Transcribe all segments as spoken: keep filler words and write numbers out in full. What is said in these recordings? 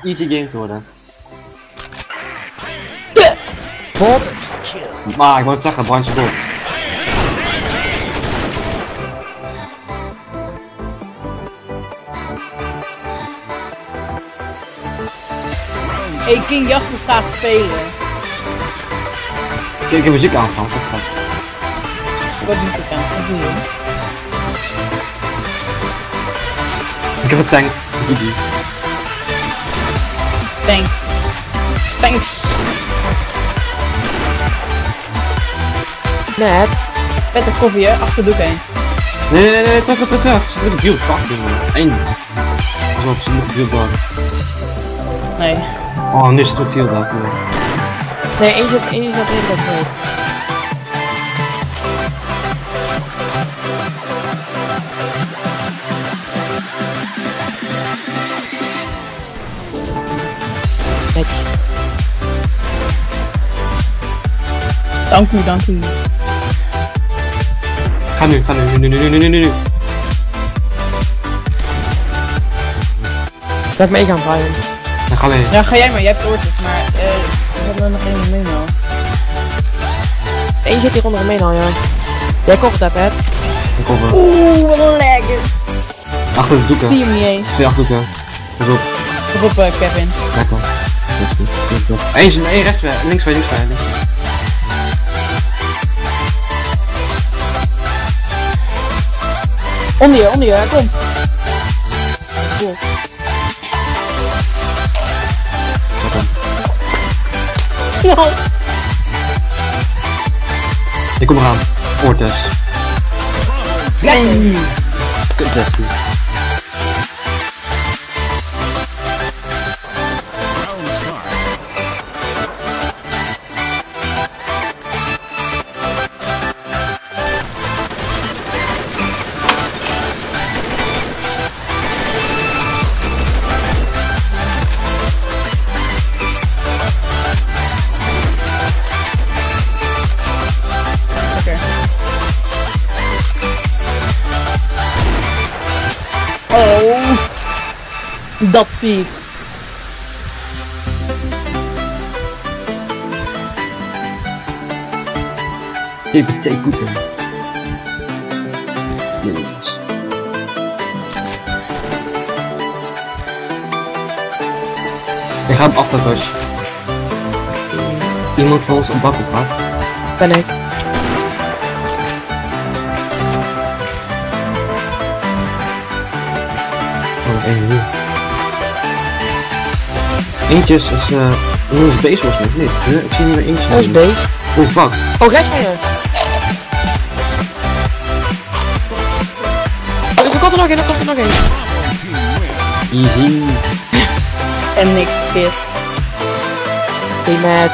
easy game te worden. Bot. Maar ik wou het zeggen, brandje dood. Hey, King Jasper gaat spelen. Kijk, ik heb muziek aangegaan, wat gaat. Ik word niet bekend, wat doe je? Ik heb getankt. Gigi. Tank. Thanks. Net. Met een koffie, hè? Achter de doek heen. Nee, nee, nee, nee, terug, terug, terug. Zit met de drill, fucking man. Eén. Pas op, zit met de drill daar. Nee. Oh, nu is het wat heel daar. Nee, eentje zat eentje zat in dat dood. Netjes. Dank u, dank u. Ga nu, ga nu, nu, nu, nu, nu, nu, nu, nu. Laat me gaan, Brian. Dan gaan we heen. Ja, ga jij maar, jij hebt oortjes, maar eh, ik heb er nog één mee nou. Eentje zit hier onder me al, ja. Jij kocht dat, hè? Ik kom er. Oeh, wat een lekker. Achter de doeken. Zie je hem niet eens. Twee achterdoeken. Pas op. Pas op, uh, Kevin. Lekker. Dat is goed. Goed, goed. Eén, één rechts bij, links bij, links bij. Links. Onder je, onder je, hij komt. Cool. Lekker. Nou. Ik kom eraan. Oortest. Nee. Kuttest. Oh, dat piep. G P T Koeten. Jongens. Ik ga hem afpakken. Iemand van ons op dak op gaat. Ben ik. Oh, één nu. Eentjes is eh. Uh, hoe is base was nog niet? Huh? Ik zie niet meer eentje. Dat is base. Oh fuck. Oh, rechts van je. Oh, er komt er nog één, er komt er nog één. Easy. En niks, dit. Hey, Matt.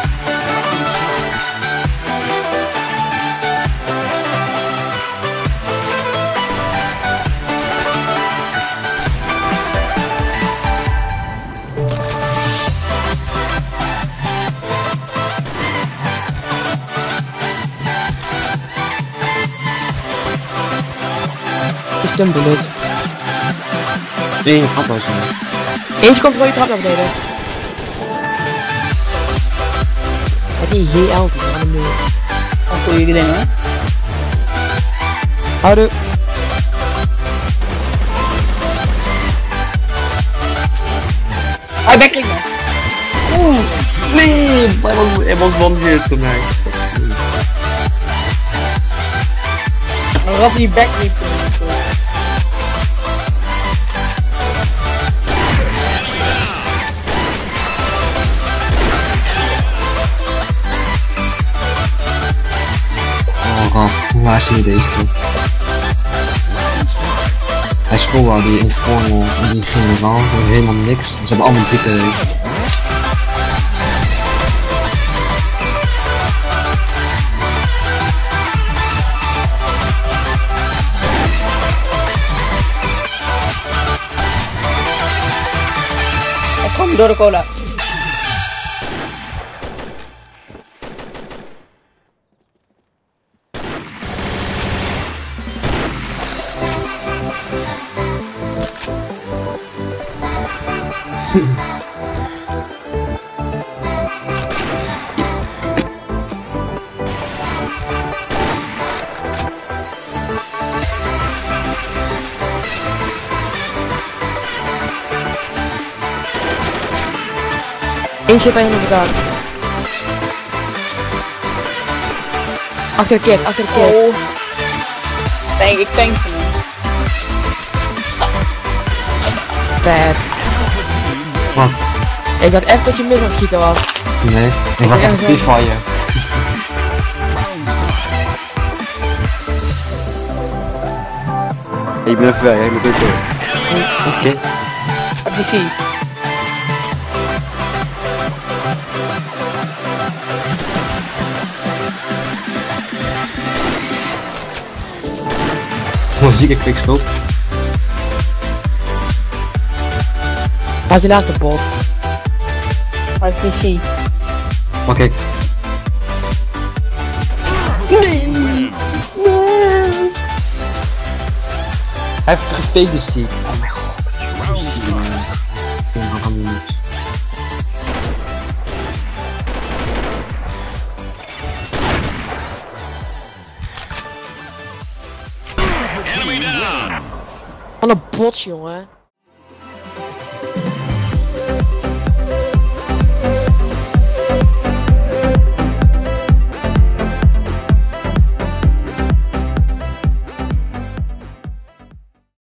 Is het een bullet? Nee, een traphuis. Eentje komt voor je trap naar beneden. Met die G L die aan de muur. Wat doe jullie dingen, hoor? Houdoe. Hij backrikt me. Oeh. Nee, hij was, hij was one-hit voor mij. Raf die backrikt me. Oh, Raf, hoe laat je deze club? Hij school al die informal en die generaal, helemaal niks. Ze hebben allemaal dikke. Hij kwam door de cola. Eén zit bij hem op de dak. Achter de kip, achter de kip. Oh. Denk, ik denk van hem. Bad. Wat? Ik had echt dat je mis aan het schieten was. Nee, ik was Ja, echt zo. pief van je. Ik ben even weg, ik ben even Oké. Heb je zie. Gewoon zieke quickscope. Waar is die laatste bot? Heb je zie. Pak ik. Hij heeft gefaked dus zie. Oh mijn god. Ik kan niet. Van een bot, jongen.